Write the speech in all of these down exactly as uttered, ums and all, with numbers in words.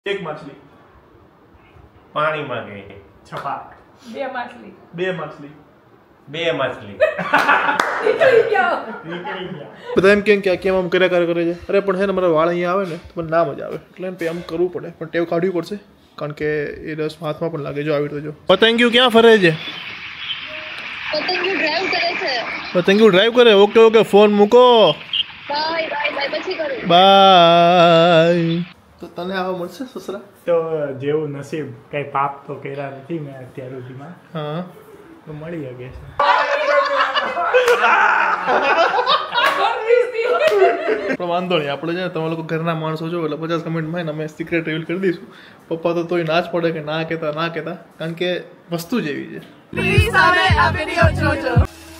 એક માછલી પાણીમાં ગઈ. છપાક. બે માછલી બે માછલી બે માછલી નીકળી ગયો. નીકળી ગયા. બધા એમ કેમ કે કેમ આમ કર્યા કરે કરે છે. અરે પણ હે ને મારા વાળ અહીંયા આવે ને તો મને ના મજા આવે એટલે એમ આમ કરવું પડે પણ ટેવ કાઢવી પડશે કારણ કે એ રસ હાથમાં પણ લાગે જો આવી રીતે જો પતંગિયું ક્યાં ફરે છે? પતંગિયું ડ્રાઈવ કરે છે. પતંગિયું ડ્રાઈવ કરે. ઓકે ઓકે ફોન મૂકો. બાય બાય બાય પછી કરું. બાય. તો તને આવા મળશે સસરા? તો જેવું નસીબ કઈ પાપ તો કર્યા નથી મેં અત્યાર સુધીમાં હા તો મળી શકે છે. પણ વાંધો નહીં આપણે છે ને તમે લોકો ઘરના માણસો છો એટલે પચાસ કમેન્ટમાં ને અમે સિક્રેટ રિવીલ કરી દઈશું. પપ્પા તો તોય ના જ પડે કે ના કહેતા ના કહેતા કારણ કે વસ્તુ જ એવી છે. પ્લીઝ હવે આ વિડિયો જોજો.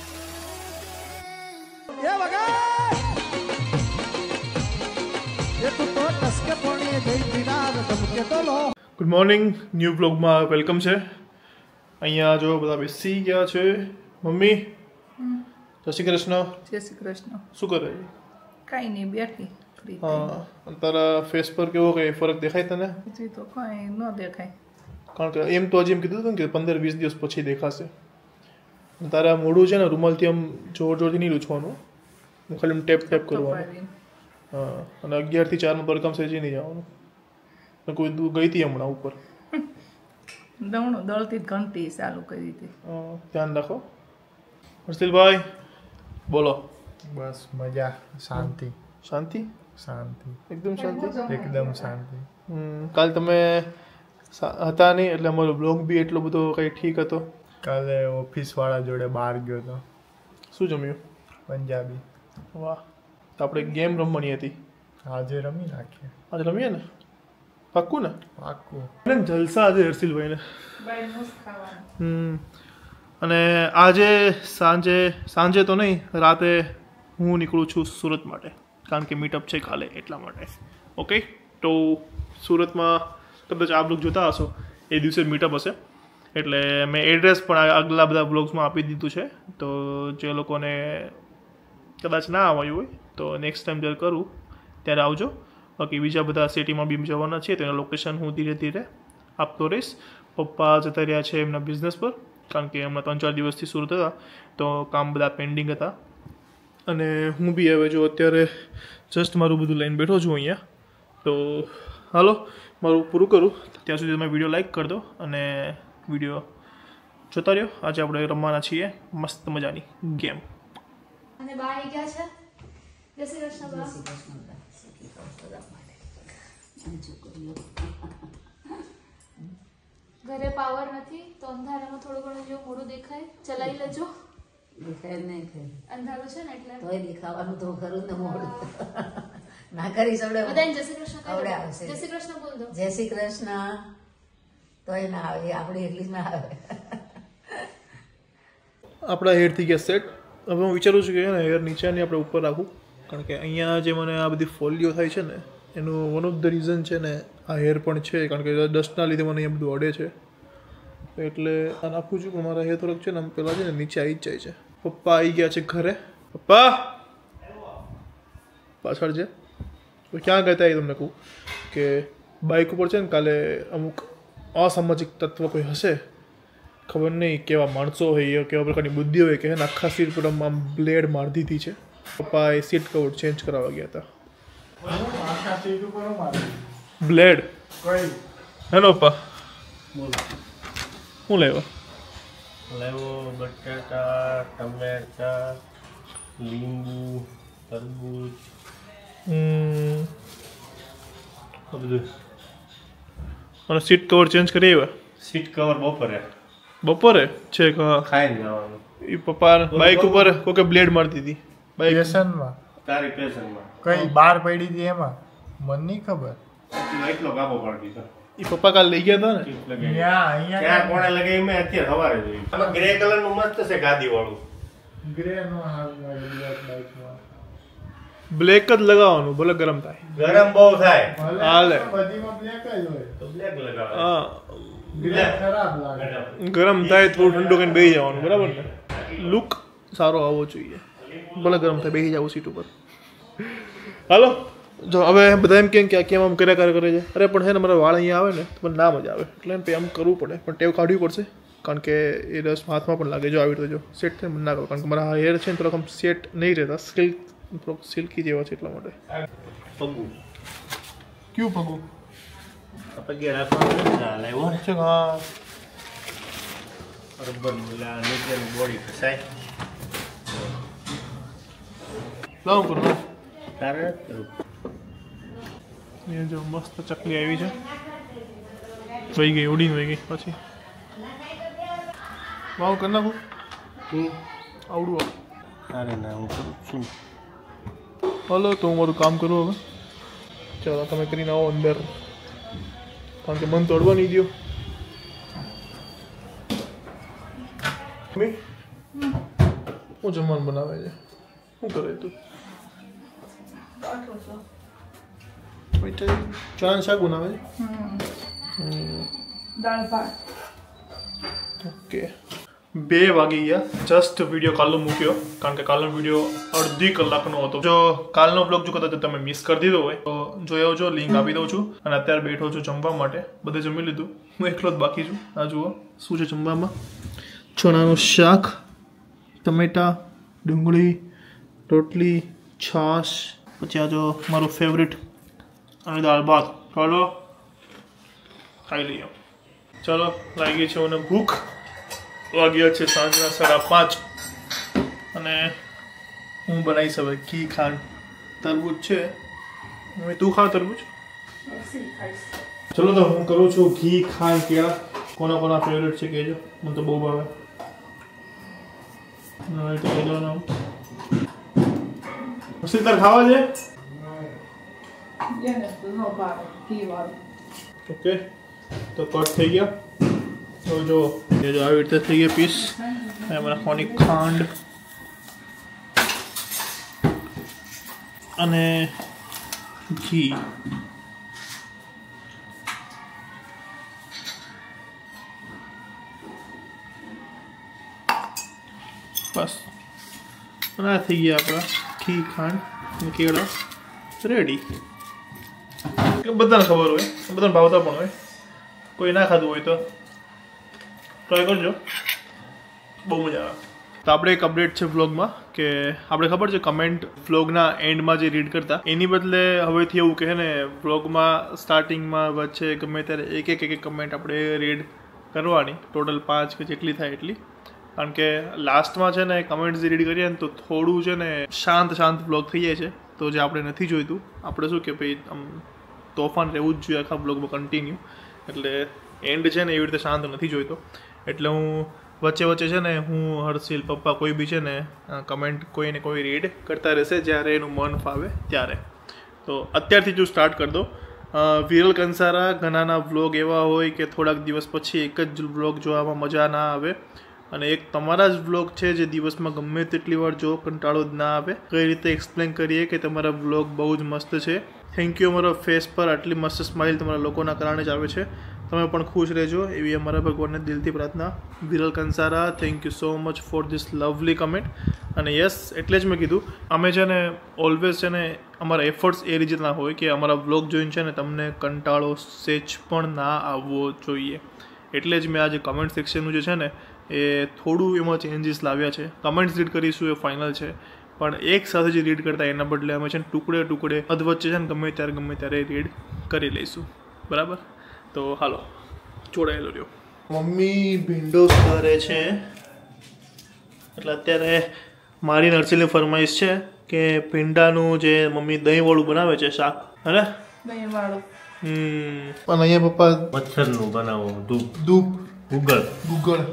Good morning. ન્યૂ બ્લોગમાં વેલકમ છે. અહીંયા જો બધા બેસી ગયા છે. મમ્મી જય શ્રી કૃષ્ણ. જય શ્રી કૃષ્ણ. શું કરે છે? કઈ નહીં બેઠી ફ્રી હા તારા ફેસ પર કેવો કઈ ફરક દેખાય તને? હજી તો કઈ ન દેખાય. કારણ કે એમ તો હજી એમ કીધું હતું ને કે પંદર વીસ દિવસ પછી દેખાશે. તારા મોઢું છે ને રૂમાલથી આમ જોર જોરથી નહીં લૂછવાનું, ખાલી આમ ટેપ ટેપ કરવાનું. હા અને અગિયારથી ચારનું પરકામ સેજી નહીં જવાનું. કોઈ ગઈ હતી હમણાં ઉપર દમણું દળતી જ ઘંટી ચાલુ કરી હતી. ધ્યાન રાખો. હર્ષિલભાઈ બોલો. બસ મજા, શાંતિ શાંતિ શાંતિ એકદમ શાંતિ એકદમ શાંતિ. હમ કાલ તમે હતા નહીં એટલે અમારો બ્લોગ બી એટલો બધો કંઈ ઠીક હતો. કાલે ઓફિસ વાળા જોડે બહાર ગયો હતો. શું જમ્યું? પંજાબી. વાહ. તો આપણે ગેમ રમવાની હતી. આજે રમી નાખીએ. આજે રમીએ ને? પાક્કું ને? પાક્કું. જલસા આજે હર્ષિલભાઈને. બાયનું જ ખાવાનું. હમ અને આજે સાંજે સાંજે તો નહીં રાતે હું નીકળું છું સુરત માટે કારણ કે મીટઅપ છે કાલે એટલા માટે. ઓકે તો સુરતમાં કદાચ આ બ્લોગ જોતા હશો એ દિવસે મીટઅપ હશે એટલે મેં એડ્રેસ પણ આગલા બધા બ્લોગ્સમાં આપી દીધું છે. તો જે લોકોને કદાચ ના આવ્યું હોય તો નેક્સ્ટ ટાઈમ જ્યારે કરું ત્યારે આવજો. બાકી બીજા બધા સિટીમાં બી જવાના છે તેના લોકેશન હું ધીરે ધીરે આપતો રહીશ. પપ્પા જતા રહ્યા છે એમના બિઝનેસ પર કારણ કે હમણાં ત્રણ ચાર દિવસથી સુરત હતા તો કામ બધા પેન્ડિંગ હતા અને હું બી હવે જો અત્યારે જસ્ટ મારું બધું લઈને બેઠો છું અહીંયા. તો હાલો મારું પૂરું કરું ત્યાં સુધી તમે વિડીયો લાઈક કરી દો અને વિડીયો જોતા રહ્યો. આજે આપણે રમવાના છીએ મસ્ત મજાની ગેમ. અને બા આવી ગયા છે. જય શ્રી કૃષ્ણ બા. ઘરે પાવર નથી તો અંધારામાં થોડું ઘણું જો મોડું દેખાય ચલાવી લેજો. દેખાય નહીં થાય અંધારું છે ને એટલે તોય દેખાવાનું તો ખરું ને મોડું ના કરી સવડે બધાને જય શ્રી કૃષ્ણ કહી દો. આવડે આવશે. જય શ્રી કૃષ્ણ બોલ દો. જય શ્રી કૃષ્ણ. તોય ના આવે આપણી એટલી જ ના આવે. આપણા હેર થઈ ગયા સેટ. હવે હું વિચારું છું કે ને હેર નીચેની આપણે ઉપર રાખું કારણ કે અહીંયા જે મને આ બધી ફોલિયો થાય છે ને એનું વન ઓફ ધ રીઝન છે ને આ હેર પણ છે કારણ કે ડસ્ટના લીધે મને અહીંયા બધું અડે છે એટલે આ નાખું છું પણ મારા હેર થોડોક છે ને આમ પેલા છે ને નીચે આવી જ જાય છે. પપ્પા આવી ગયા છે ઘરે. પપ્પા પાછળ છે તો ક્યાં ગયા એ તમને કહું કે બાઇક ઉપર છે ને કાલે અમુક અસામાજિક તત્વ કોઈ હશે ખબર નહીં કેવા માણસો હોય કેવા પ્રકારની બુદ્ધિ હોય કે એને આખા સીટ પર આમ બ્લેડ મારી દીધી છે. પપ્પા એ સીટ કવર ચેન્જ કરાવવા ગયા હતા. આખા સીટ ઉપર મારી બ્લેડ કઈ હેલો પપ્પા બોલો. શું લેવા? લેવો બટાટા, ટમેટા, લીંબુ, તરબૂચ હમ આ બધું. અને સીટ કવર ચેન્જ કરી આવ્યા સીટ કવર બપોરે બપોરે છે કે હા ખાઈને જવાનું. એ પપ્પા બાઇક ઉપર કોઈ બ્લેડ મારી દીધી બાઇક. વ્યસનમાં તારી પેશનમાં કઈ બાર પડી હતી એમાં મને નહીં ખબર. એટલો કાપો પાડી દીધો. એ પપ્પા કાલે લઈ ગયા હતા ને ટીપ લગાવી. ત્યાં અહીંયા ક્યાં કોણે લગાવી મેં અત્યારે સવારે જોઈ. આમાં ગ્રે કલરનું મસ્ત છે ગાદી વાળું. ગ્રે નો હાલ બ્લેક બાઇકમાં બ્લેક જ લગાવવાનું ભલે ગરમ થાય. ગરમ બહુ થાય હાલે. બધીમાં બ્લેક જ હોય. તો બ્લેક લગાવે. હા ગ્રે ખરાબ લાગે. ગરમ થાય થોડું ઠંડુ કરીને બેસી જવાનું બરાબર ને. લુક સારો આવવો જોઈએ ભલે ગરમ થાય બેસી જવું સીટ ઉપર. હાલો જો હવે બધા એમ કેમ કે આ કેમ આમ કર્યા કરે કરે છે, અરે પણ છે ને મારા વાળ અહીંયા આવે ને તો મને ના મજા આવે, એટલે એમ આમ કરવું પડે, પણ ટેવ કાઢવી પડશે, કારણ કે એ રસ હાથમાં પણ લાગે. જો આવી રીતે જો સેટ થઈને મને ના કરો, કારણ કે મારા હેર છે ને થોડાક આમ સેટ નહીં રહેતા, સિલ્ક થોડોક સિલ્કી જેવા છે એટલા માટે. પગું ક્યું પગું પગે રાખવાનું ચાલે એવો ને છે? હા બરોબર. બોલા નીચેની બોડી ફસાય લાવું કરું તારે કરું. એ જો મસ્ત ચકલી આવી છે, વહી ગઈ, ઉડીને વહી ગઈ. પછી વાવ કરી નાખું આવડું. તારે ના હું કરું છું. હલો, તો હું મારું કામ કરું હવે. ચાલો તમે કરીને આવો અંદર, કારણ કે મન તોડવા નહીં દો. હું જમવાનું બનાવે છે, શું કરે તું? ચણા શાક બનાવે છે. દાળ ભાત. ઓકે, બે વાગી ગયા. જસ્ટ વિડીયો કાલનો મૂક્યો, કારણ કે કાલનો વિડીયો અડધી કલાકનો હતો. જો કાલનો બ્લોગ જો કદાચ તમે મિસ કરી દીધો હોય તો જોઈ આવજો, લિંક આપી દઉં છું. અને અત્યારે બેઠો છું જમવા માટે, બધે જમી લીધું, હું એકલો જ બાકી છું. આ જુઓ શું છે જમવામાં: ચણાનું શાક, ટમેટા, ડુંગળી, રોટલી, છાશ, પછી આ જો મારું ફેવરિટ અને દાળ ભાત. ચાલો ખાઈ લઈએ. ચાલો, લાગી છે મને ભૂખ. વાગ્યા છે સાંજના સાડા પાંચ અને હું બનાવીશ હવે ઘી ખાંડ. તરબૂચ છે, હવે તું ખા તરબૂચ. ચલો તો હું કરું છું ઘી ખાંડ કેળા. કોના કોના ફેવરેટ છે કહેજો, મને તો બહુ ભાવે. તાર ખાવા છે? ઓકે, તો કટ થઈ ગયા. તો જો એ જો આવી રીતે થઈ ગયા પીસ. એમાં નાખવાની ખાંડ અને ઘી. બસ, અને આ થઈ ગયા આપણા ઘી ખાંડ અને કેળા રેડી. બધાને ખબર હોય, બધાને ભાવતા પણ હોય. કોઈ ના ખાધું હોય તો ટ્રાય કરજો, બહુ મજા આવે. તો આપણે એક અપડેટ છે વ્લોગમાં, કે આપણે ખબર છે કમેન્ટ વ્લોગના એન્ડમાં જે રીડ કરતા, એની બદલે હવેથી એવું કહે ને વ્લોગમાં સ્ટાર્ટિંગમાં વચ્ચે ગમે ત્યારે એક એક એક કમેન્ટ આપણે રીડ કરવાની, ટોટલ પાંચ કે જેટલી થાય એટલી. કારણ કે લાસ્ટમાં છે ને કમેન્ટ્સ રીડ કરીએ ને તો થોડું છે ને શાંત શાંત વ્લોગ થઈ જાય છે, તો જે આપણે નથી જોઈતું. આપણે શું કે ભાઈ આમ તોફાન રહેવું જ જોઈએ આખા વ્લોગમાં કન્ટિન્યુ, એટલે એન્ડ છે ને એવી રીતે શાંત નથી જોઈતો. એટલે હું વચ્ચે વચ્ચે છે ને હું હર્ષિલ પપ્પા કોઈ બી છે ને કમેન્ટ કોઈને કોઈ રીડ કરતા રહેશે જ્યારે એનું મન ફાવે ત્યારે. તો અત્યારથી જો સ્ટાર્ટ કરી દો. વિરલ કંસારા ઘણાના વ્લોગ એવા હોય કે થોડાક દિવસ પછી એક જ વ્લોગ જોવામાં મજા ના આવે, અને એક તમારા જ વ્લોગ છે જે દિવસમાં ગમે તેટલી વાર જો કંટાળો જ ના આવે. કઈ રીતે એક્સપ્લેન કરીએ કે તમારા વ્લોગ બહુ જ મસ્ત છે. થેન્ક યુ, અમારા ફેસ પર આટલી મસ્ત સ્માઇલ તમારા લોકોના કારણે જ આવે છે. તમે પણ ખુશ રહેજો એવી અમારા ભગવાનને દિલથી પ્રાર્થના. Viral Kansara, thank you so much for this lovely comment. અને યસ, એટલે જ મેં કીધું અમે છે ને ઓલવેઝ છે ને અમારા એફર્ટ્સ એ રીતના હોય કે અમારા વ્લોગ જોઈને છે ને તમને કંટાળો સેચ પણ ના આવવો જોઈએ. એટલે જ મેં આજે કમેન્ટ સેક્શનનું જે છે ને એ થોડું એમાં ચેન્જીસ લાવ્યા છે. કમેન્ટ્સ રીડ કરીશું એ ફાઇનલ છે, પણ એક સાથે જે રીડ કરતા એના બદલે અમે છે ને ટુકડે ટુકડે અધવચ્ચે છે ને ગમે ત્યારે ગમે ત્યારે રીડ કરી લઈશું. બરાબર? તો હાલો, જોડાયેલો રહ્યો. મમ્મી ભીંડો કરે છે, એટલે અત્યારે મારી નર્સરીની ફરમાઈશ છે કે ભીંડાનું જે મમ્મી દહીંવાળું બનાવે છે શાક, હે દહીંવાળું. હમ પણ અહીંયા પપ્પા મચ્છરનું બનાવો, ધૂપ ધૂપ ગુગળ ગુગળ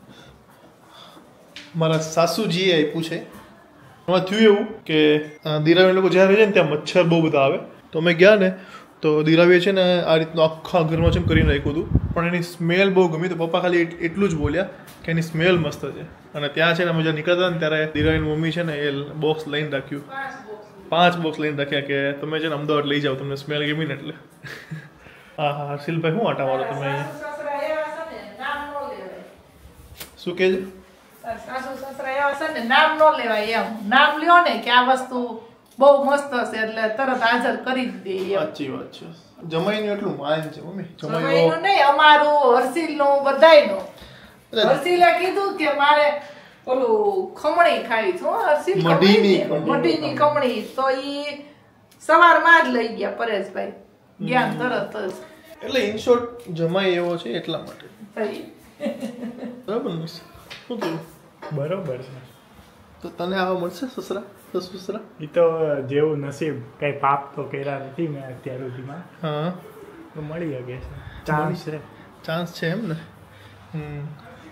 મારા સાસુજીએ આપ્યું છે. એમાં થયું એવું કે દિરાવી લોકો જ્યાં રહે છે ને ત્યાં મચ્છર બહુ બધા આવે. તો અમે ગયા ને તો દિરાવીએ છે ને આ રીતનું આખા ઘરમાં છે ને કરીને રાખ્યું હતું, પણ એની સ્મેલ બહુ ગમી. તો પપ્પા ખાલી એટલું જ બોલ્યા કે એની સ્મેલ મસ્ત છે. અને ત્યાં છે ને અમે જ્યાં નીકળતા ને ત્યારે દિરાવીની મમ્મી છે ને એ બોક્સ લઈને રાખ્યું, પાંચ બોક્સ લઈને રાખ્યા કે તમે છે ને અમદાવાદ લઈ જાઓ, તમને સ્મેલ ગમી ને એટલે. હા હા હર્ષિલભાઈ, શું આટા મારો તમે અહીંયા? શું કહે છે? સાસુ સસરા એવા છે ને નામ ન લેવાય, એમ નામ લ્યો ને કે આ વસ્તુ બહુ મસ્ત હશે એટલે તરત હાજર કરી જ દે એમ. સાચી વાત છે. જમાઈનું એટલું માન છે મમ્મી. જમાઈનું નહીં, અમારું હર્ષિલનું બધાયનું. હર્ષિલે કીધું કે મારે ઓલું ખમણી ખાવી છે. હર્ષિલ મઢીની મઢીની ખમણી તો ઈ સવારમાં જ લઈ ગયા પરેશભાઈ, ગયા તરત જ. એટલે ઇન શોર્ટ જમાઈ એવો છે એટલા માટે. બરાબર ને? શું થયું? બરોબર છે. તો તને આવા મળશે સસરા? સસરા એ તો જેવું નસીબ, કઈ પાપ તો કર્યા નથી મેં અત્યાર સુધીમાં, હા તો મળી શકે છે, ચાન્સ છે. ચાન્સ છે એમ ને. હમ.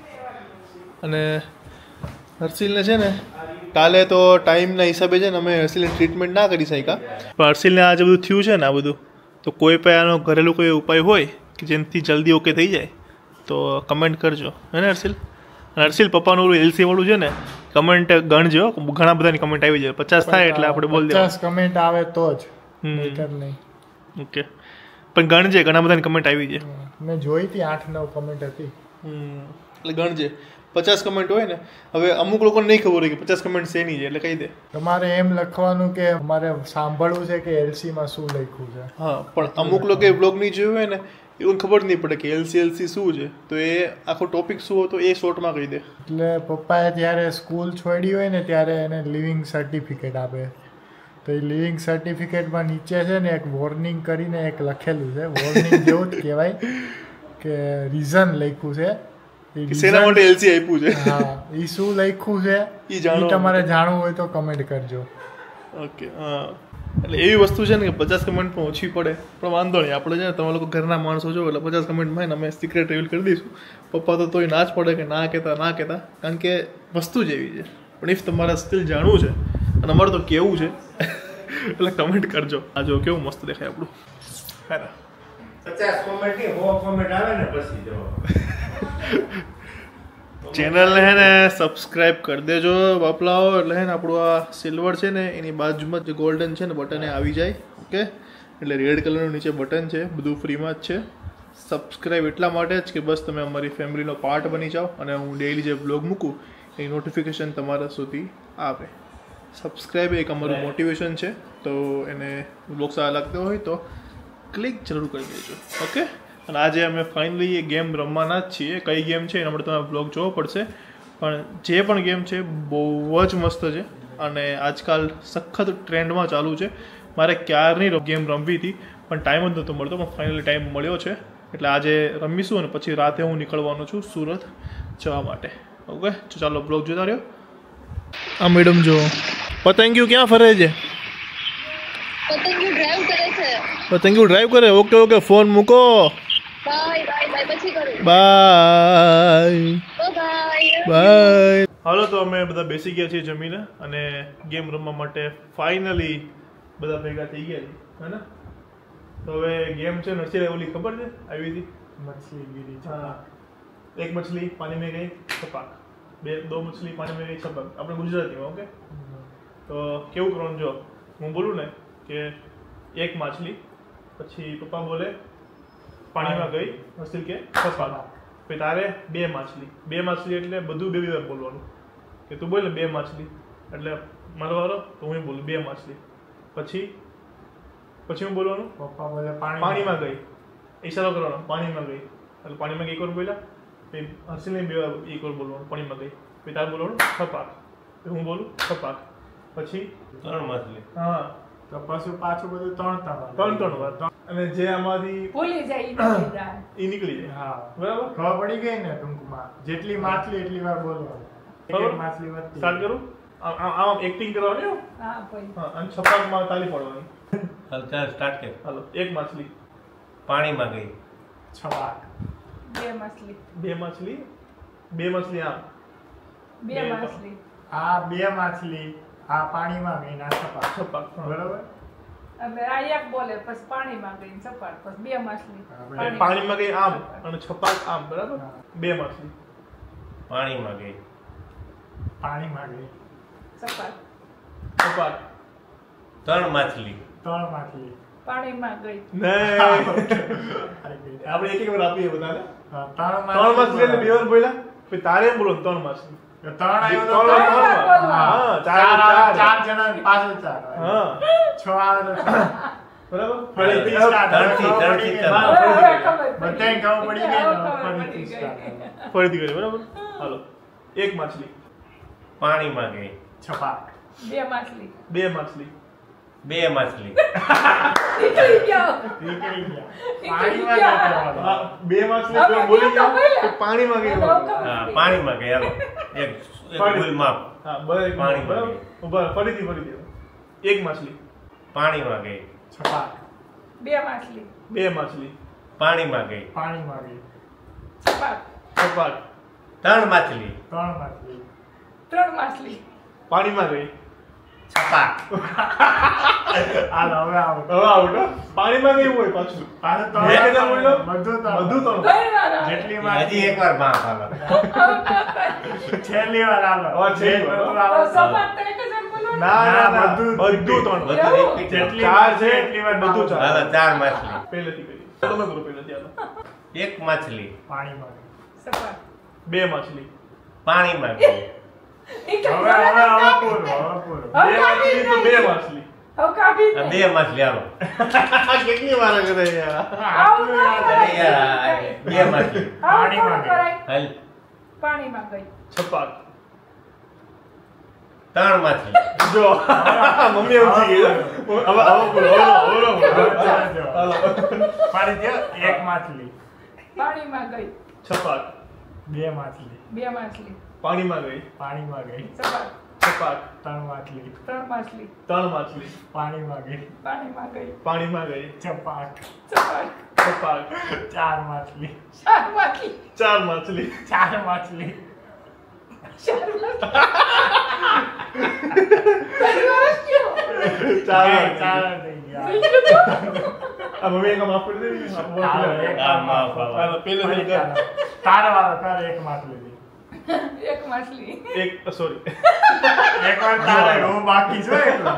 અને હર્ષિલને છે ને કાલે તો ટાઈમના હિસાબે છે ને અમે હર્ષિલને ટ્રીટમેન્ટ ના કરી શક્યા, પણ હર્ષિલને આ જે બધું થયું છે ને આ બધું, તો કોઈ પણ આનો ઘરેલું કોઈ ઉપાય હોય કે જેનાથી જલ્દી ઓકે થઈ જાય તો કમેન્ટ કરજો, હે ને હર્ષિલ? અને હર્ષિલ પપ્પાનું ઓલું એલસી વાળું છે ને કમેન્ટ ગણજો, ઘણા બધાની કમેન્ટ આવી જાય. પચાસ થાય એટલે આપણે બોલ દે. પચાસ કમેન્ટ આવે તો જ, નહીંતર નહીં. ઓકે, પણ ગણજે, ઘણા બધાની કમેન્ટ આવી જાય. મેં જોઈ હતી આઠ નવ કમેન્ટ હતી. એટલે ગણજે. પચાસ કમેન્ટ હોય ને, હવે અમુક લોકોને નહીં ખબર હોય કે પચાસ કમેન્ટ શેની છે, એટલે કહી દે. તમારે એમ લખવાનું કે અમારે સાંભળવું છે કે એલસી માં શું લખ્યું છે. હા, પણ અમુક લોકો બ્લોગ નહીં જોયું હોય ને એવું ખબર નહીં પડે કે એલસી એલસી શું છે, તો એ આખો ટોપિક શું હતો એ શોર્ટમાં કહી દે. એટલે પપ્પાએ જ્યારે સ્કૂલ છોડી હોય ને ત્યારે એને લિવિંગ સર્ટિફિકેટ આપે, તો એ લિવિંગ સર્ટિફિકેટમાં નીચે છે ને એક વોર્નિંગ કરીને એક લખેલું છે, વોર્નિંગ જેવું જ કહેવાય કે રીઝન લખ્યું છે. શેના માટે એલસી આપ્યું છે? હા, એ શું લખ્યું છે એ તમારે જાણવું હોય તો કમેન્ટ કરજો. ઓકે, હા. એટલે એવી વસ્તુ છે ને કે પચાસ કમેન્ટમાં ઓછી પડે, પણ વાંધો નહીં, આપણે છે ને તમે લોકો ઘરના માણસો છો એટલે પચાસ કમેન્ટમાં ને અમે સિક્રેટ રિવીલ કરી દઈશું. પપ્પા તો તોય ના જ પડે કે ના કહેતા ના કહેતા, કારણ કે વસ્તુ જ એવી છે. પણ ઇફ તમારે સ્ટીલ જાણવું છે અને અમારે તો કેવું છે એટલે કમેન્ટ કરજો. આ જો કેવું મસ્ત દેખાય આપણું. હા, પચાસ કોમેન્ટ નહીં, સો કોમેન્ટ આવે ને પછી જો ચેનલને હે ને સબસ્ક્રાઇબ કરી દેજો બાપલાઓ. એટલે હે ને આપણું આ સિલ્વર છે ને એની બાજુમાં જે ગોલ્ડન છે ને બટન એ આવી જાય. ઓકે, એટલે રેડ કલરનું નીચે બટન છે, બધું ફ્રીમાં જ છે. સબસ્ક્રાઇબ એટલા માટે જ કે બસ તમે અમારી ફેમિલીનો પાર્ટ બની જાઓ અને હું ડેઈલી જે બ્લોગ મૂકું એની નોટિફિકેશન તમારા સુધી આવે. સબસ્ક્રાઇબ એક અમારું મોટિવેશન છે, તો એને બ્લોગ સારા લાગતો હોય તો ક્લિક જરૂર કરી દેજો. ઓકે, અને આજે અમે ફાઇનલી એ ગેમ રમવાના જ છીએ. કઈ ગેમ છે એના માટે તમારે બ્લોગ જોવો પડશે, પણ જે પણ ગેમ છે બહુ જ મસ્ત છે અને આજકાલ સખત ટ્રેન્ડમાં ચાલુ છે. મારે ક્યારની ગેમ રમવી હતી પણ ટાઈમ જ નહોતો મળતો, પણ ફાઇનલી ટાઈમ મળ્યો છે એટલે આજે રમીશું અને પછી રાતે હું નીકળવાનો છું સુરત જવા માટે. ઓકે, ચાલો બ્લોગ જોતા રહ્યો. આ મેડમ જો પતંગિયું ક્યાં ફરે છે? પતંગિયું ડ્રાઈવ કરે છે. પતંગિયું ડ્રાઈવ કરે? ઓકે ઓકે, ફોન મૂકો. બાય બાય બાય, પછી કરું. By bye by. હાલો, તો અમે બધા બેસી ગયા છીએ જમીને અને ગેમ રમવા માટે ફાઇનલી બધા ભેગા થઈ ગયા છે, હે ને? તો હવે ગેમ છે નરસિંહ ઓલી ખબર છે આવી હતી મછલી ગીરી. હા, એક મછલી પાણી में गई छपाक, બે દો મછલી પાણી में गई छपाक. આપણે ગુજરાતીમાં. ઓકે, તો કેવું કરવાનું જો હું બોલું ને કે એક માછલી, પછી પપ્પા બોલે પાણીમાં ગઈ, હર્ષિલ કે છપાક, પછી તારે બે માછલી. બે માછલી એટલે બધું બે બે વાર બોલવાનું કે તું બોલ ને બે માછલી એટલે મારો વારો, તો હું બોલું બે માછલી. પછી પછી હું બોલવાનું પપ્પા બોલે પાણીમાં ગઈ, ઈશારો કરવાનો પાણીમાં ગઈ એટલે પાણીમાં ગઈ એક વાર બોલ્યા, પછી હર્ષિલને બે વાર એક વાર બોલવાનું પાણીમાં ગઈ, પછી તારે બોલવાનું છપાક, પછી હું બોલું છપાક, પછી ત્રણ માછલી. હા, તો પછી પાછું બધું ત્રણ ત્રણ ત્રણ ત્રણ વાર. અને જે આમાંથી ભૂલી જાય ઈ નીકળી જાય. એ નીકળી જાય. હા, બરાબર, ખબર પડી ગઈ ને ટૂંકમાં. જેટલી માછલી એટલી વાર બોલવાનું. એક એક માછલી વધતી. સ્ટાર્ટ કરું. આમ આમ આમ એક્ટિંગ કરવાની હો. હા, કોઈ હા, અને છપાકમાં તાલી પાડવાની. હાલ ચાલ સ્ટાર્ટ કર. હાલો, એક માછલી પાણીમાં ગઈ. છવાક. બે માછલી. બે માછલી બે માછલી આમ બે માછલી. આ બે માછલી આ પાણીમાં ગઈ ના છપાક. છપાક. બરાબર. એટલે આ એક બોલે પછી પાણીમાં ગઈ સપાટ, પછી બે માછલી. એટલે પાણીમાં ગઈ આમ અને છપાક આમ. બરાબર, બે માછલી પાણીમાં ગઈ. પાણીમાં ગઈ સપાટ. છપાક. ત્રણ માછલી. ત્રણ માછલી પાણીમાં ગઈ. નહીં, આવી ગઈ. આપણે એક એક વાર આપીએ બધાને. હા, ત્રણ ત્રણ માછલી એટલે બે માછલી વાર બોલ્યા, પછી તારે એમ બોલો ત્રણ માછલી. ત્રણ આવ્યો તો ત્રણ ત્રણ. ત્રણ. હા ચાર ચાર ચાર આવે, ચાર જણા પાછળ ચાર આવે. હા છ આવે તો છ. બરાબર ફરીથી ત્રણ- start. ત્રણથી- ખબર ત્રણથી પડી ગઈ. ચાર. હવે હવે ખબર પડી. બધાય ખબર પડી ગઈ ને હવે ખબર ફરીથી પડી start ગઈ. આવે. ફરીથી કરીએ બરાબર હાલો એક માછલી પાણીમાં ગઈ. છપાક. બે માછલી બે માછલી બે માછલી. નીકળી ગયો નીકળી ગયા. નીકળી પાણીમાં ગયા. જતો રહેવાનો. હા, બે માછલી હવે તો બોલી કયો ગયા તો તો પાણીમાં ગઈ હવે ખબર હા પડી. પાણીમાં ગઈ. હાલો એક એક પાણી. ભૂલ માફ. હા બરાબર પાણીમાં બરાબર ગઈ. ઉભા રહો, ફરીથી ફરીથી એક માછલી પાણીમાં ગઈ. છપાક. બે માછલી બે માછલી પાણીમાં ગઈ. પાણીમાં ગઈ. છપાક છપાક ત્રણ માછલી. ત્રણ માછલી. ત્રણ માછલી પાણીમાં ગઈ છપાક. હાલો હવે આવો. હવે આઉટ હો. પાણીમાં ગઈ હોય પાછું હાલો તો બે કેટલા બોલ્યો? બધું તો બધું તો ત્રણ વાર આવે. જેટલી હજી માછલી એકવાર માફ. હાલો છેલ્લી વાર હાલો. હા, છેલ્લી વાર. બધું તો આવે. સપાટ તો એક જ એમ બોલો ને. ના ના ના બધું બધું ત્રણ બધું repeat. જેટલી ચાર છે એટલી વાર બધું ચાર હાલો ચાર માછલી. પહેલેથી કરીએ તમે કરો પહેલેથી હાલો એક માછલી પાણીમાં ગઈ. સપાટ બે માછલી પાણીમાં ગઈ. નીકળી હવે ગયો. હવે હવે પૂરું હવે પૂરું. હવે બે માછલી તો બે માછલી હવે કાઢી આ દે. બે માછલી. હાલો કેટલી વાર કરે યાર આવું ના અરે કરાય. યાર, બે માછલી. આવું પાણીમાં થોડું કરાય. હાલ પાણીમાં ગઈ છપાક ત્રણ માછલી. જો મમ્મી એમ થઈ ગઈ હવે હવે બોલો હવે બોલો હવે ચાલો જો. હાલો ફરી દ્યો. એક માછલી. પાણીમાં ગઈ છપાક બે માછલી. બે માછલી પાણીમાં ગઈ પાણીમાં ગઈ. સપાટ છપાક ત્રણ માછલી. ત્રણ માછલી ત્રણ માછલી પાણીમાં ગઈ. પાણીમાં ગઈ પાણીમાં ગઈ છપાક. સપાટ છપાક ચાર માછલી. ચાર માછલી ચાર માછલી ચાર માછલી. ચાર માછલી તારી વારસ કયો? ચાર બે, માછલી. ચાર થઈ ગયા. આ મમ્મી એક માફ કરી દેવી હાલો, એક હા, માફ, માફ. હાલો પહેલેથી ફરી કર. ચાલો. તારો વારો, તારે એક માછલી દી. એક માછલી એક સોરી એક વાર તારે હું બાકી છું એકલો.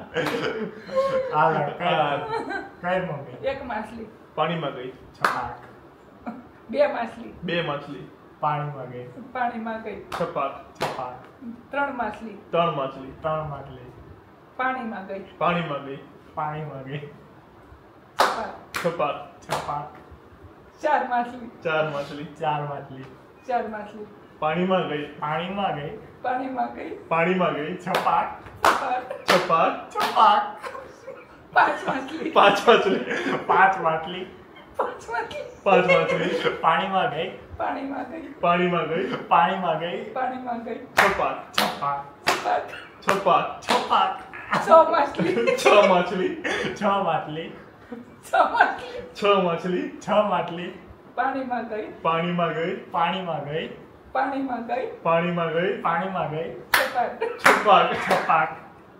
હાલો કર. કર મમ્મી. એક માછલી પાણીમાં ગઈ છપાક. બે માછલી બે માછલી પાણીમાં ગઈ. પાણીમાં ગઈ છપાક છપાક. ત્રણ માછલી ત્રણ માછલી ત્રણ માછલી. પાણીમાં ગઈ પાણીમાં ગઈ પાણીમાં ગઈ. સપાટ છપાક છપાક. ચાર માછલી ચાર માછલી ચાર માછલી. ચાર માછલી પાણીમાં ગઈ પાણીમાં ગઈ. પાણીમાં ગઈ પાણીમાં ગઈ છપાક. સપાટ છપાક છપાક. પાંચ માછલી પાંચ માછલી પાંચ માછલી. પાંચ માછલી પાંચ માછલી પાણીમાં ગઈ. પાણીમાં ગઈ પાણીમાં ગઈ પાણીમાં ગઈ. પાણીમાં ગઈ છપાક છપાક. સપાટ છપાક છપાક. છ માછલી છ માછલી છ માછલી. છ માછલી છ માછલી છ માછલી. પાણીમાં ગઈ પાણીમાં ગઈ પાણીમાં ગઈ. પાણીમાં ગઈ પાણીમાં ગઈ પાણીમાં ગઈ. સપાટ છપાક છપાક.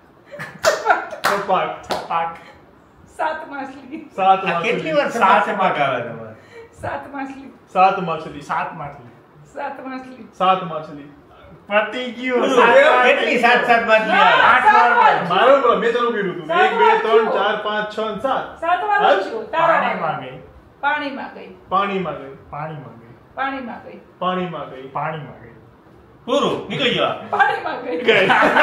છપાક છપાક. સાત માછલી સાત આ કેટલી માછલી વાર છપાક છપાક આવે તમારે? સાત માછલી સાત માછલી સાત માછલી. સાત માછલી સાત માછલી પતી ગયું. બોલો, સાત વાર કેટલી સાત સાત માછલી આવે? આઠ વાર સાત મારો બોલો મેં ચાલુ કર્યું હતું સાત એક બે વાર ત્રણ થયું. ચાર પાંચ છ અને સાત સાત વાર હાલ. થયું. તારો પાણીમાં વારો. ગઈ. પાણીમાં ગઈ પાણીમાં ગઈ પાણીમાં ગઈ. પાણીમાં ગઈ પાણીમાં ગઈ પાણીમાં ગઈ. પૂરું નીકળી ગયો. પાણીમાં ગઈ ગઈ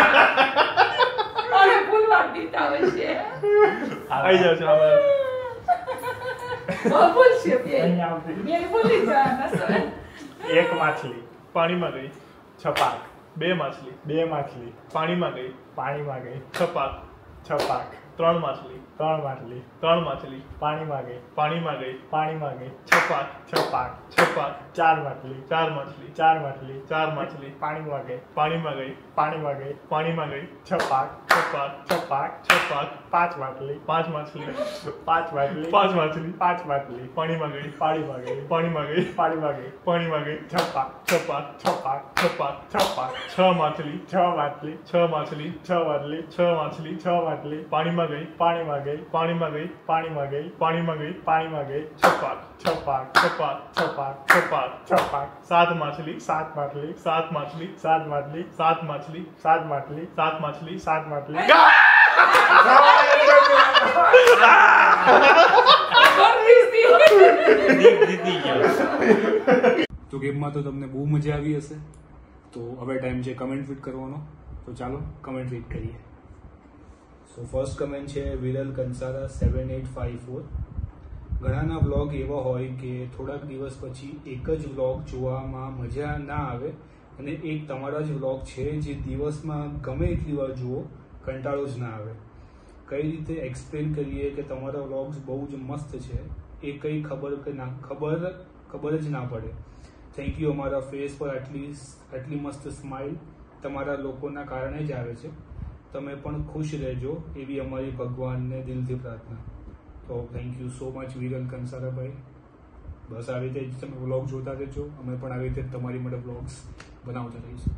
અરે ભૂલવા દીધા હોય છે આવી જાવ છે હવે બહુ ભૂલ છે બે અહીંયા આવતી. બે ભૂલી જવાના સર એક માછલી. પાણીમાં ગઈ છપાક. બે માછલી બે માછલી. પાણીમાં ગઈ પાણીમાં ગઈ. છપાક છપાક. ત્રણ માછલી ત્રણ માછલી. ત્રણ માછલી પાણીમાં ગઈ. પાણીમાં ગઈ પાણીમાં ગઈ. છપાક છપાક. છપાક ચાર માછલી. ચાર માછલી ચાર માછલી. ચાર માછલી પાણીમાં ગઈ. પાણીમાં ગઈ પાણીમાં ગઈ. પાણીમાં ગઈ છપાક. છપાક છપાક. છપાક પાંચ માછલી. પાંચ માછલી પાંચ માછલી. પાંચ માછલી પાંચ માછલી. પાણીમાં ગઈ પાણીમાં ગઈ. પાણીમાં ગઈ પાણીમાં ગઈ. પાણીમાં ગઈ છપાક. છપાક છપાક. છપાક છપાક. છ માછલી છ માછલી. છ માછલી છ માછલી. છ માછલી છ માછલી. પાણીમાં ગઈ પાણીમાં ગઈ. પાણીમાં ગઈ પાણીમાં ગઈ. પાણીમાં ગઈ પાણીમાં ગઈ. છપાક છપાક. છપાક છપાક. છપાક છપાક. સાત માછલી સાત માછલી. સાત માછલી સાત માછલી. સાત માછલી સાત માછલી. સાત માછલી સાત માછલી. જીત- જીતી ગયો. તો ગેમમાં તો તમને બહુ મજા આવી હશે તો હવે ટાઈમ છે કમેન્ટ રીડ કરવાનો. તો ચાલો કમેન્ટ રીડ કરીએ. સો ફર્સ્ટ કમેન્ટ છે Viral Kansara seven eight five four. ઘણાના વ્લોગ એવા હોય કે થોડાક દિવસ પછી એક જ વ્લોગ જોવામાં મજા ના આવે અને એક તમારા જ વ્લોગ છે જે દિવસમાં ગમે એટલી વાર જુઓ કંટાળો જ ના આવે. કઈ રીતે એક્સપ્લેન કરીએ કે તમારા વ્લોગ્સ બહુ જ મસ્ત છે એ કંઈ ખબર કે ના ખબર ખબર જ ના પડે. Thank you. અમારા ફેસ પર આટલી આટલી મસ્ત સ્માઇલ તમારા લોકોના કારણે જ આવે છે. તમે પણ ખુશ રહેજો એવી અમારી ભગવાનને દિલથી પ્રાર્થના. તો thank you so much Viral કંસારાભાઈ. બસ આવી રીતે જ તમે વ્લોગ જોતા રહેજો. અમે પણ આવી રીતે તમારી માટે વ્લોગ્સ બનાવતા રહીશું.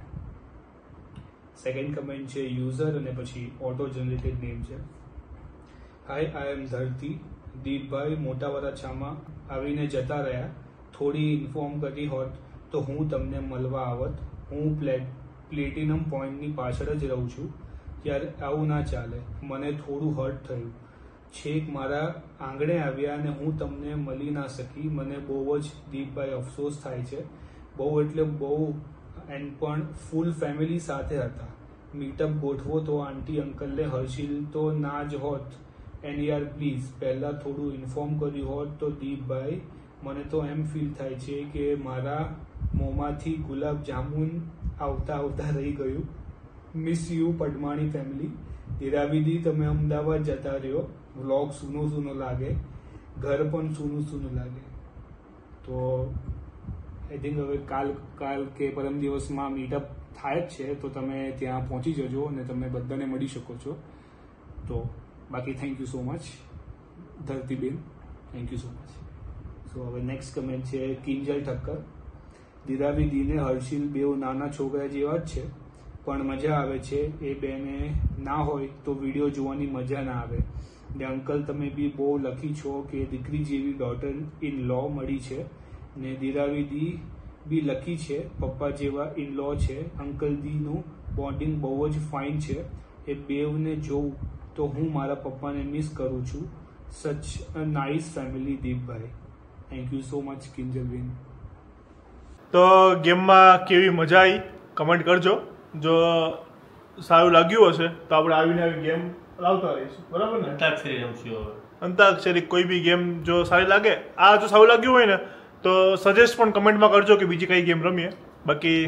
સેકન્ડ કમેન્ટ છે યુઝર અને પછી ઓટો જનરેટેડ નેમ છે. હાય આઈ એમ ધરતી. દીપભાઈ મોટા વરાછામાં આવીને જતા રહ્યા. થોડી ઇન્ફોર્મ કરી હોત તો હું તમને મળવા આવત. હું પ્લેટ પ્લેટિનમ પોઈન્ટની પાછળ જ રહું છું. યાર આવું ના ચાલે. મને થોડું હર્ટ થયું. છેક મારા આંગણે આવ્યા અને હું તમને મળી ના શકી. મને બહુ જ દીપભાઈ અફસોસ થાય છે. બહુ એટલે બહુ. એન્ડ પણ ફૂલ ફેમિલી સાથે હતા. મીટઅપ ગોઠવો તો આંટી અંકલને હર્ષિલ તો ના જ હોત. એન્ડ યાર પ્લીઝ પહેલાં થોડું ઇન્ફોર્મ કર્યું હોત તો દીપભાઈ. મને તો એમ ફીલ થાય છે કે મારા મોંમાંથી ગુલાબ જામુન આવતા આવતા રહી ગયું. Miss you Padmani family. હીરાવિદી તમે અમદાવાદ જતા રહ્યો. વ્લોગ સૂનો સૂનો લાગે. ઘર પણ સૂનું સૂનું લાગે. તો આઈ થિંક હવે કાલ કાલ કે પરમ દિવસમાં મીટઅપ થાય જ છે તો તમે ત્યાં પહોંચી જજો અને તમે બધાને મળી શકો છો. તો બાકી થેન્ક યુ સો મચ ધરતીબેન. Thank you so much. So હવે નેક્સ્ટ કમેન્ટ છે કિંજલ ઠક્કર. દીરાવીદીને હર્ષિલ બેઉ નાના છોકરા જેવા જ છે પણ મજા આવે છે. એ બેને ના હોય તો વિડીયો જોવાની મજા ના આવે. ને અંકલ તમે બી બહુ લકી છો કે દીકરી જેવી ડોટર ઇન લો મળી છે. ને દીરાવીદી બી લકી છે પપ્પા જેવા ઇન લો છે. અંકલ દીનું બોન્ડિંગ બહુ જ ફાઇન છે. એ બેવને જોઉં તો હું મારા પપ્પાને મિસ કરું છું. સચ અ નાઇસ ફેમિલી દીપભાઈ. થેન્ક યુ સો મચ કિંજલબેન. તો ગેમમાં કેવી મજા આવી કમેન્ટ કરજો. જો સારું લાગ્યું હશે તો આપણે આવીને આવી ગેમ લાવતા રહીશું. બરાબર ને? અંતાક્ષરી રમશું હવે. અંતાક્ષરી કોઈ બી ગેમ જો સારી લાગે, આ જો સારું લાગ્યું હોય ને તો સજેસ્ટ પણ કમેન્ટમાં કરજો કે બીજી કઈ ગેમ રમીએ. બાકી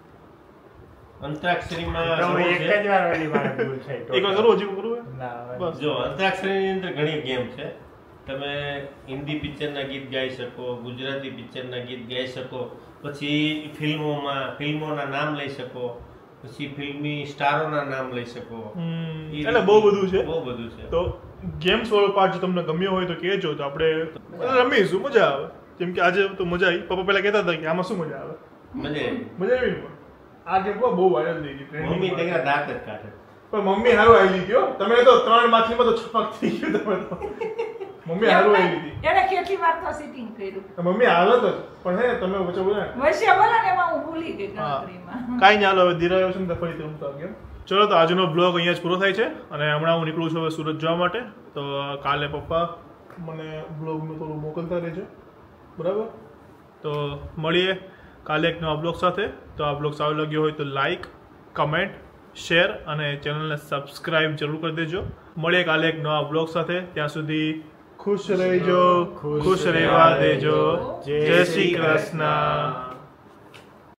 અંતાક્ષરીમાં એક જ વાર વાળી વાત ભૂલ છે. એક વાર કરું હજી કરું ના બસ. જો અંતાક્ષરીની અંદર ઘણી ગેમ છે. તમે હિન્દી પિક્ચરના ગીત ગાઈ શકો, ગુજરાતી પિક્ચરના ગીત ગાઈ શકો, પછી ફિલ્મોમાં ફિલ્મોના નામ લઈ શકો, પછી ફિલ્મી સ્ટારોના નામ લઈ શકો. એટલે બહુ બધું છે. બહુ બધું છે. તો ગેમ્સ વાળો પાર્ટ જો તમને ગમ્યો હોય તો કહેજો તો આપણે રમીશું. મજા આવે. જેમ કે આજે તો મજા આવી. પપ્પા પહેલા કહેતા હતા કે આમાં શું મજા આવે. મજા આવી મજા આવી ને. આ ગેમ બહુ વાયરલ થઈ ગઈ. મમ્મી તેના દાંત જ કાઢે. પણ મમ્મી હારું આવી ગયો. તમે તો ત્રણ માછલીમાં તો છપક થઈ ગયું. તમે તો મમ્મી હારું આવી હતી. એને કેટલી વાર તો સીટિંગ કર્યું. મમ્મી હાલત જ પણ હે તમે વચ્ચે બોલ્યા વચ્ચે બોલા ને એમાં હું ભૂલી ગઈ ગણતરીમાં. કાઈ ના હાલો હવે ધીરા આવશે ને તો ફરીથી રમતા ગેમ. ચલો તો આજનો બ્લોગ અહીંયા જ પૂરો થાય છે અને હમણાં હું નીકળું છું હવે સુરત જવા માટે. તો કાલે પપ્પા મને બ્લોગનું થોડું મોકલતા રહેજો. બરાબર? તો મળીએ કાલે એક નવા બ્લોગ સાથે. તો આ બ્લોગ સારો લાગ્યો હોય તો લાઈક, કમેન્ટ, શેર અને ચેનલને સબસ્ક્રાઇબ જરૂર કરી દેજો. મળીએ કાલે એક નવા બ્લોગ સાથે. ત્યાં સુધી ખુશ રહેજો, ખુશ રહેવા દેજો. જય શ્રી કૃષ્ણ.